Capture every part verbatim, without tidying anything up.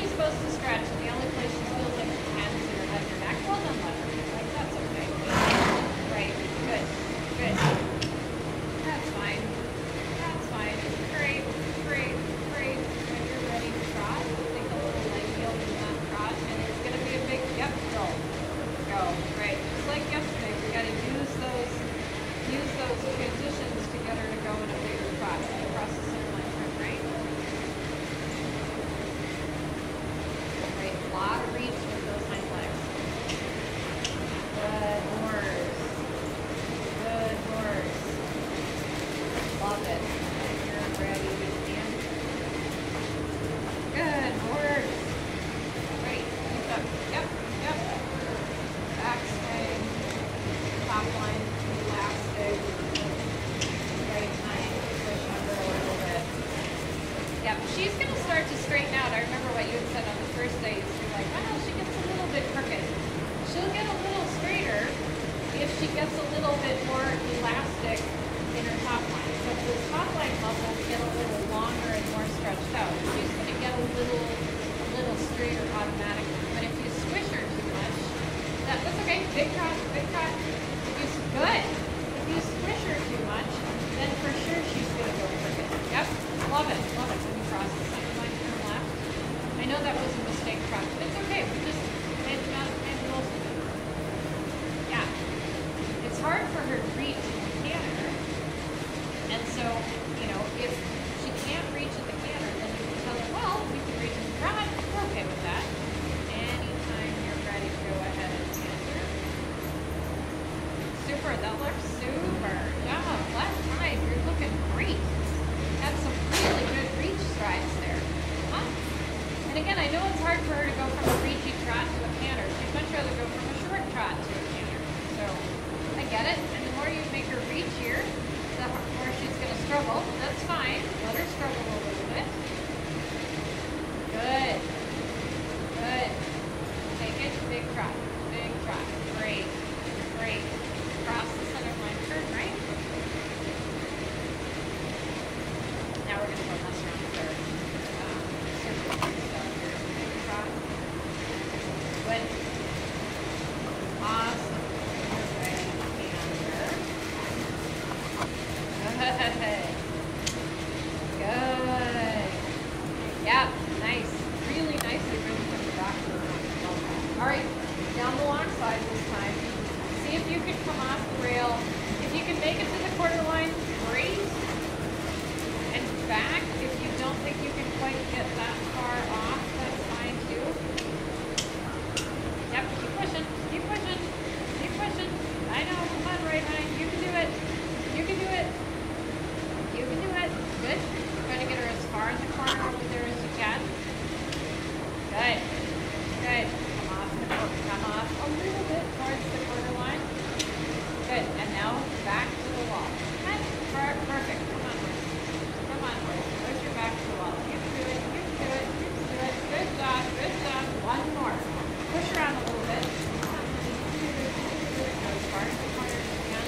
she's supposed to stretch, and the only place she feels like she can is in her head and her neck. Well done, let her. Like, that's okay. Right. Good. Good. That's fine. That's fine. Great. Great. Great. When you're ready to trot, take a little leg heel to that trot, and it's going to be a big, yep, go. Go. Right. Just like yesterday, we got to use those, use those transitions to get her to go in a bigger trot. Across the center line turn, right? Right. A lot of reach with those hind legs. Good horse. Good horse. Love it. You're ready to stand. Good horse. Right. Keep up. Yep. Yep. Back stay. Top line. Elastic. Right hind. Push under a little bit. Yep. She's going to start to straighten out. I remember what you had said on the first day. You're like, well, she gets a little bit crooked. She'll get a little straighter if she gets a little bit more elastic in her top line. So if the top line muscles get a little longer and more stretched out, she's going to get a little, a little straighter automatically. But if you squish her too much, that, that's okay. Big trot, big trot. If you, good. If you squish her too much, then for sure she's going to go crooked. Yep. Love it. Love it. When you cross the center line, turn left. I know that was a mistake trot, but it's okay. We just made the made the most of it. Yeah. It's hard for her to reach in the canter. And so, you know, if she can't reach at the canter, then you can tell her, well, we can reach in the trot. We're okay with that. Anytime you're ready to go ahead and canter. Super. That looks super. Yeah. Left time. You're looking great. Had some really good reach strides there. Huh? And again, I know it's hard for her to go from a reachy trot to a canter. She'd much rather go from a short trot to a canter. So, I get it. And the more you make her reach here, the more she's going to struggle. That's fine. Let her struggle a little bit. Good. Good. Take it. Big trot. Big trot. Great. Great. Cross the center line turn, right? Now we're going to go mess around with our um, circle stuff here. Big trot. Good. Awesome. You're ready. Canter. Good. Good. Yep. Nice. Really nicely really put the back to the all right. Down the long side this time. See if you can come off the rail. If you can make it to the quarter line, great. And back, if you don't think you can quite get that far off, that's fine too. Yep, keep pushing, keep pushing, keep pushing. I know, come on, right hind, you can do it. You can do it. You can do it. Good. Try to get her as far in the corner over there as you can. Good. Good. Come off the corner. Come off a little bit towards the quarter line. Good. And now back to the wall. Good. Perfect. Come on, horse. Come on, horse. Push your back to the wall. You can do it. You can do it. You can do it. Good job. Good job. One more. Push around a little bit. Come on. You can do it. You can do it. Go as far as the corner as you can.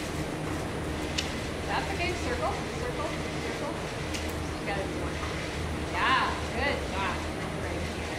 That's okay. Circle. Circle. Circle. You got to do one. Yeah. Good job. Right here.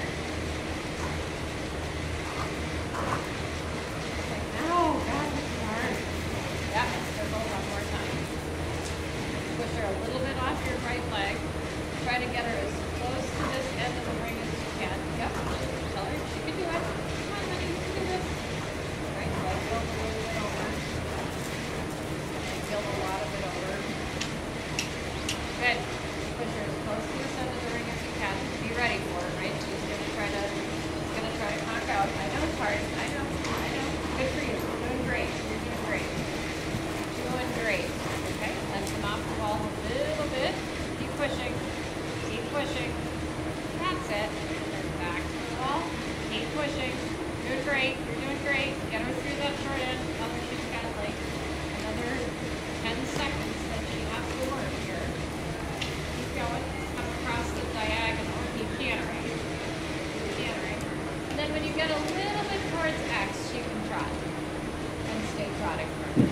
Like, no. God, this is hard. Yep. Circle one more time. Push her a little bit off your right leg. Try to get her as close to this end of the ring as you can. Yep. Tell her she can do it. Come on, honey. You can do this. Right. Leg tilt a little bit over. Leg tilt a lot of it over. Good. Push her as close to this end of the ring as you can. Be ready for it, right? She's gonna try to she's gonna try to knock out. I know it's hard. I know. I know. Good for you. You're doing great. You're doing great. Doing great. Okay, let's come off the wall a little bit. Keep pushing. Keep pushing. That's it. Then back to the wall. Keep pushing. Doing great. You're doing great. Get her through that short end. Tell her she's got like another ten seconds that she has to work here. Keep going. Come across the diagonal. Keep cantering. Keep cantering. And then when you get a little bit towards X, she can trot. And stay trotting for her.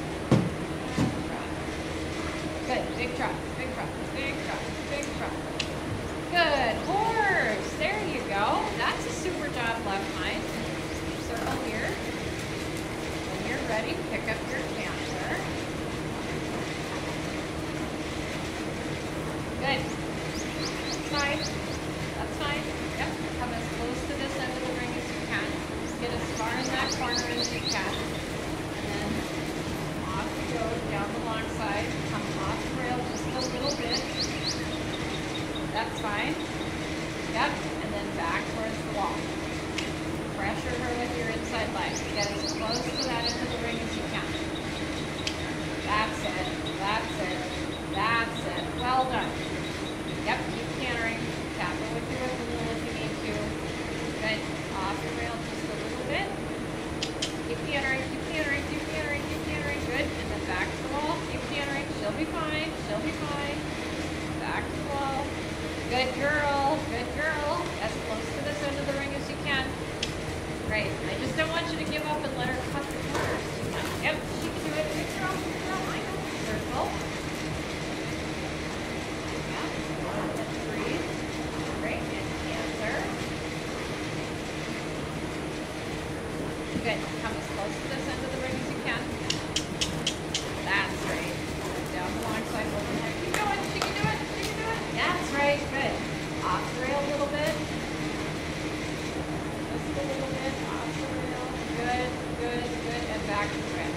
Good. Big trot. Big trot. Big trot. Big trot. Good. Horse. There you fine. That's fine. Yep. Come as close to this end of the ring as you can. Get as far in that corner as you can. And then off you go down the long side. Come off the rail just a little bit. That's fine. Yep. And then back towards the wall. Pressure her with your inside leg. Get as close to that end of the ring as you can. That's it. That's it. That's it. Well done. Yep. Keep cantering. Tap it with your whip a little if you need to. Good. Off the rail just a little bit. Keep cantering. Keep cantering. Keep cantering. Keep cantering. Good. And then back to the wall. Keep cantering. She'll be fine. She'll be fine. Back to the wall. Good girl. Good girl. As close to this end of the ring as you can. Great. I just don't want you to give up and let her cut the corners too much. Yep. She can do it. Good girl. Good girl. I know. Circle. Yep. And breathe. Great. And canter. Good. Come as close to this end of the ring as you can. That's right. Down the long side. Over there. Keep going. She can do it. She can do it. That's right. Good. Off the rail a little bit. Just a little bit. Off the rail. Good. Good. Good. And back to the rail.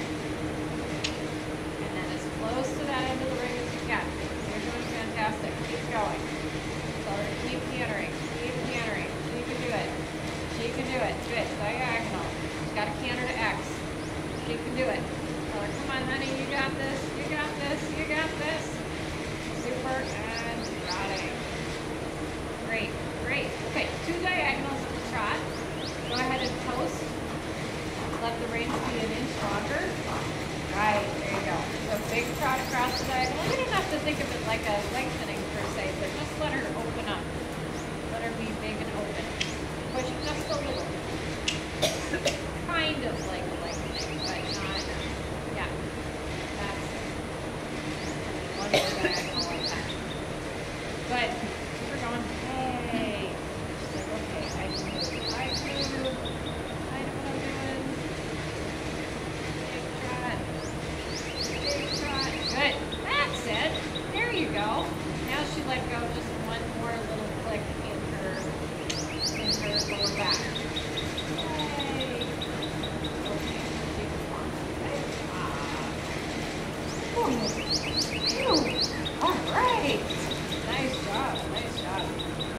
And then as close to that end of the ring as you can. You're doing fantastic. Keep going. So keep cantering. Keep cantering. She can do it. She can do it. Good. Diagonal. She's got to canter to X. She can do it. Tell her, come on, honey. You got this. You got this. You got this. Super. And got it. Great. Great. Okay. Two diagonals at the trot. Go ahead and post. Let the reins be an inch longer. Right. There you go. So big trot across the diagonal. You don't have to think of it like a lengthening per se, but just let her open up. Let her be big and open. Push just a little. Kind of like a lengthening, but not. Yeah. That's it. One more diagonal like that. Good.